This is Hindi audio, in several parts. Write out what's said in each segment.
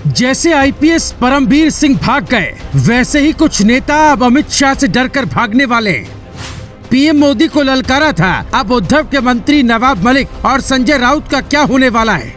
जैसे आईपीएस परमवीर सिंह भाग गए, वैसे ही कुछ नेता अब अमित शाह से डरकर भागने वाले हैं। पीएम मोदी को ललकारा था, अब उद्धव के मंत्री नवाब मलिक और संजय राउत का क्या होने वाला है।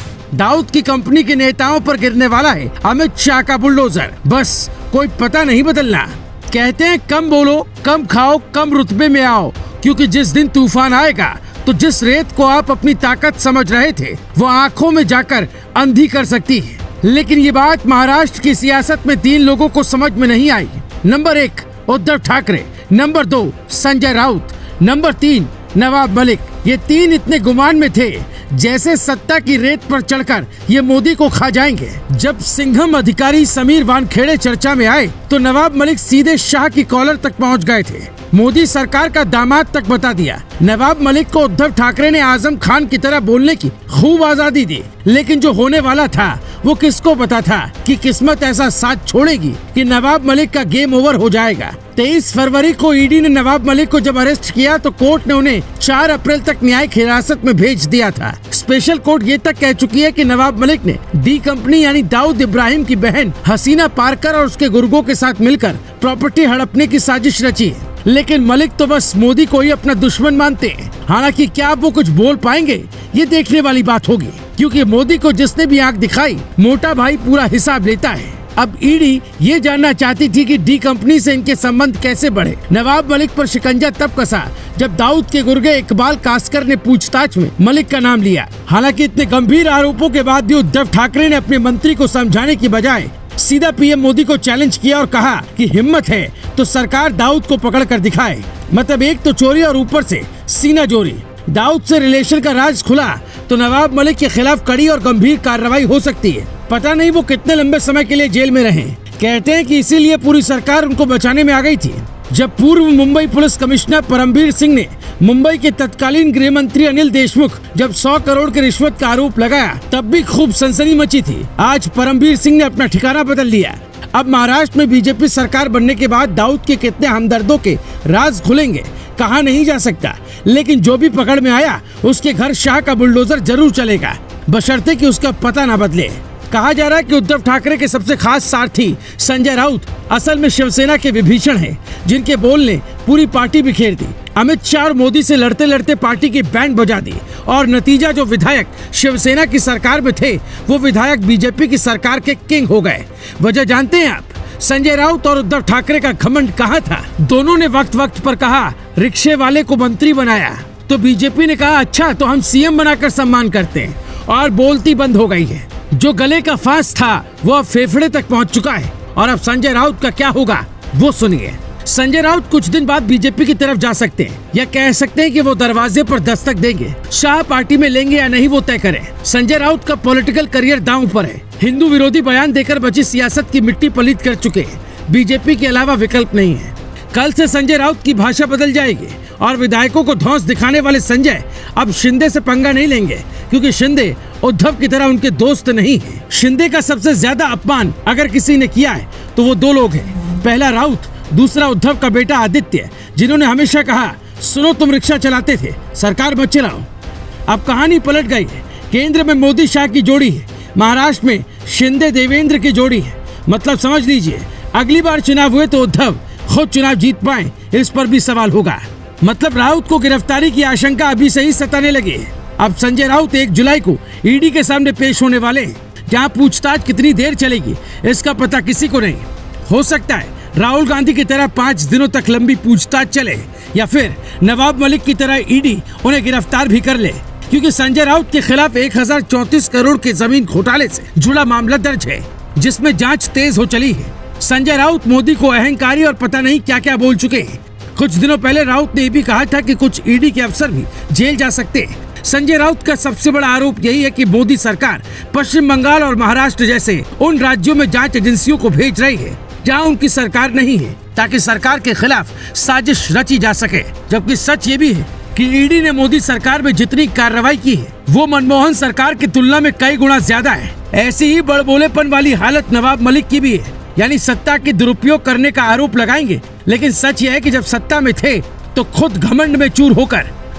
दाऊद की कंपनी के नेताओं पर गिरने वाला है अमित शाह का बुलडोजर। बस कोई पता नहीं बदलना। कहते हैं कम बोलो, कम खाओ, कम रुतबे में आओ, क्योंकि जिस दिन तूफान आएगा तो जिस रेत को आप अपनी ताकत समझ रहे थे वो आंखों में जाकर अंधी कर सकती है। लेकिन ये बात महाराष्ट्र की सियासत में 3 लोगों को समझ में नहीं आई। Number 1 Uddhav Thackeray, number 2 Sanjay Raut, number 3 Nawab Malik. ये 3 इतने गुमान में थे जैसे सत्ता की रेत पर चढ़कर ये मोदी को खा जाएंगे। जब सिंघम अधिकारी समीर वानखेड़े चर्चा में आए तो नवाब मलिक सीधे शाह की कॉलर तक पहुंच गए थे। मोदी सरकार का दामाद तक बता दिया। नवाब मलिक को उद्धव ठाकरे ने आजम खान की तरह बोलने की खूब आजादी दी। लेकिन जो होने वाला था वो किसको पता था कि किस्मत ऐसा साथ छोड़ेगी कि नवाब मलिक का गेम ओवर हो जाएगा। 23 फरवरी को ईडी ने नवाब मलिक को जब अरेस्ट किया तो कोर्ट ने उन्हें 4 अप्रैल तक न्यायिक हिरासत में भेज दिया था। स्पेशल कोर्ट ये तक कह चुकी है कि नवाब मलिक ने डी कंपनी यानी दाऊद इब्राहिम की बहन हसीना पारकर और उसके गुर्गों के साथ मिलकर प्रॉपर्टी हड़पने की साजिश रची है। लेकिन मलिक तो बस मोदी को ही अपना दुश्मन मानते हैं। हालांकि क्या वो कुछ बोल पाएंगे ये देखने वाली बात होगी, क्योंकि मोदी को जिसने भी आंख दिखाई मोटा भाई पूरा हिसाब लेता है। अब ईडी ये जानना चाहती थी कि डी कंपनी से इनके संबंध कैसे बढ़े। नवाब मलिक पर शिकंजा तब कसा जब दाऊद के गुर्गे इकबाल कास्कर ने पूछताछ में मलिक का नाम लिया। हालांकि इतने गंभीर आरोपों के बाद भी उद्धव ठाकरे ने अपने मंत्री को समझाने की बजाय सीधा पीएम मोदी को चैलेंज किया और कहा कि हिम्मत है तो सरकार दाऊद को पकड़ कर दिखाए। मतलब एक तो चोरी और ऊपर से सीना जोरी। दाऊद से रिलेशन का राज खुला तो नवाब मलिक के खिलाफ कड़ी और गंभीर कार्रवाई हो सकती है। पता नहीं वो कितने लंबे समय के लिए जेल में रहे। कहते हैं कि इसीलिए पूरी सरकार उनको बचाने में आ गई थी। जब पूर्व मुंबई पुलिस कमिश्नर परमवीर सिंह ने मुंबई के तत्कालीन गृह मंत्री अनिल देशमुख जब 100 करोड़ की रिश्वत का आरोप लगाया तब भी खूब सनसनी मची थी। आज परमवीर सिंह ने अपना ठिकाना बदल लिया। अब महाराष्ट्र में बीजेपी सरकार बनने के बाद दाऊद के कितने हमदर्दों के राज खुलेंगे कहा नहीं जा सकता। लेकिन जो भी पकड़ में आया उसके घर शाह का बुलडोजर जरूर चलेगा, बशर्ते कि उसका पता न बदले। कहा जा रहा है कि उद्धव ठाकरे के सबसे खास सारथी संजय राउत असल में शिवसेना के विभीषण हैं, जिनके बोल ने पूरी पार्टी बिखेर दी। अमित शाह और मोदी से लड़ते लड़ते पार्टी की बैंड बजा दी और नतीजा जो विधायक शिवसेना की सरकार में थे वो विधायक बीजेपी की सरकार के किंग हो गए। वजह जानते हैं आप? संजय राउत और उद्धव ठाकरे का घमंड कहाँ था? दोनों ने वक्त वक्त पर कहा रिक्शे वाले को मंत्री बनाया तो बीजेपी ने कहा अच्छा तो हम सीएम बनाकर सम्मान करते हैं, और बोलती बंद हो गई है। जो गले का फांस था वो अब फेफड़े तक पहुंच चुका है। और अब संजय राउत का क्या होगा वो सुनिए। संजय राउत कुछ दिन बाद बीजेपी की तरफ जा सकते हैं, या कह सकते हैं कि वो दरवाजे पर दस्तक देंगे। शाह पार्टी में लेंगे या नहीं वो तय करें। संजय राउत का पॉलिटिकल करियर दांव पर है। हिंदू विरोधी बयान देकर बची सियासत की मिट्टी पलीत कर चुके हैं। बीजेपी के अलावा विकल्प नहीं है। कल से संजय राउत की भाषा बदल जाएगी और विधायकों को धौंस दिखाने वाले संजय अब शिंदे से पंगा नहीं लेंगे, क्योंकि शिंदे उद्धव की तरह उनके दोस्त नहीं है। शिंदे का सबसे ज्यादा अपमान अगर किसी ने किया है तो वो 2 लोग हैं। पहला राउत, दूसरा उद्धव का बेटा आदित्य, जिन्होंने हमेशा कहा सुनो तुम रिक्शा चलाते थे, सरकार मत चलाओ। अब कहानी पलट गई है। केंद्र में मोदी शाह की जोड़ी है, महाराष्ट्र में शिंदे देवेंद्र की जोड़ी है। मतलब समझ लीजिए अगली बार चुनाव हुए तो उद्धव खुद चुनाव जीत पाए, इस पर भी सवाल होगा। मतलब राउत को गिरफ्तारी की आशंका अभी से ही सताने लगी है। अब संजय राउत 1 जुलाई को ईडी के सामने पेश होने वाले हैं। जहां पूछताछ कितनी देर चलेगी इसका पता किसी को नहीं। हो सकता है राहुल गांधी की तरह 5 दिनों तक लंबी पूछताछ चले, या फिर नवाब मलिक की तरह ईडी उन्हें गिरफ्तार भी कर ले, क्योंकि संजय राउत के खिलाफ 1034 करोड़ के जमीन घोटाले से जुड़ा मामला दर्ज है, जिसमें जांच तेज हो चली है। संजय राउत मोदी को अहंकारी और पता नहीं क्या क्या बोल चुके हैं। कुछ दिनों पहले राउत ने भी कहा था कि कुछ ईडी के अफसर भी जेल जा सकते हैं। संजय राउत का सबसे बड़ा आरोप यही है कि मोदी सरकार पश्चिम बंगाल और महाराष्ट्र जैसे उन राज्यों में जांच एजेंसियों को भेज रही है जहां उनकी सरकार नहीं है, ताकि सरकार के खिलाफ साजिश रची जा सके। जबकि सच ये भी है कि ईडी ने मोदी सरकार में जितनी कार्रवाई की है वो मनमोहन सरकार की तुलना में कई गुना ज्यादा है। ऐसी ही बड़बोलेपन वाली हालत नवाब मलिक की भी है, यानी सत्ता के दुरुपयोग करने का आरोप लगाएंगे। लेकिन सच यह है कि जब सत्ता में थे तो खुद घमंड में चूर होकर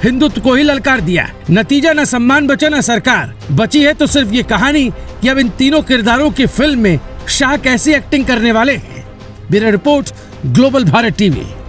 हिंदुत्व को ही ललकार दिया। नतीजा न सम्मान बचा न सरकार बची है तो सिर्फ ये कहानी कि अब इन तीनों किरदारों की फिल्म में शाह कैसी एक्टिंग करने वाले हैं। Bureau report, global Bharat TV.